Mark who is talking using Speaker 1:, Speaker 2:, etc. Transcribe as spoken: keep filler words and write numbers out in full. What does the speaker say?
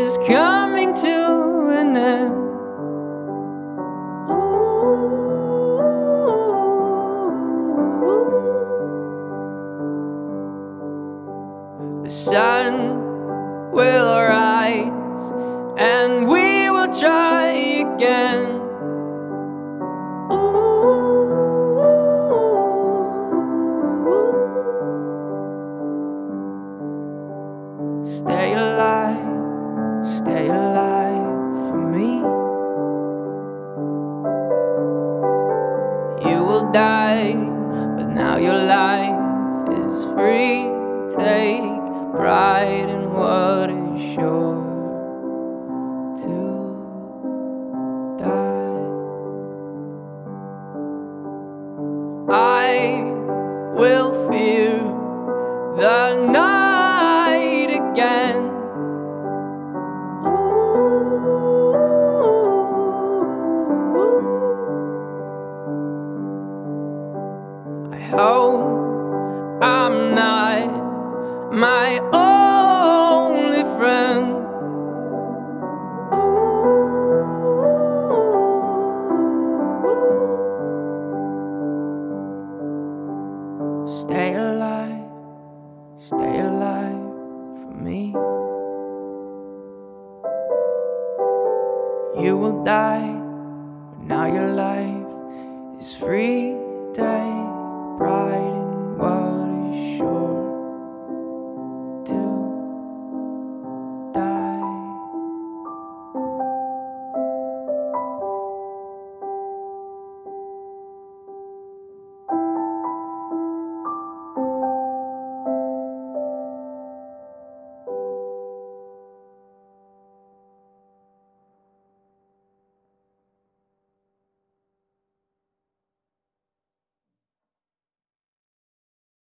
Speaker 1: is coming to an end. The sun will rise and we will try again. Stay alive, stay alive for me. You will die, but now your life is free. Take pride in what is sure to die. I will fear the night again. I hope I'm not my only friend. Stay alive, stay alive for me. You will die, but now your life is free. Take pride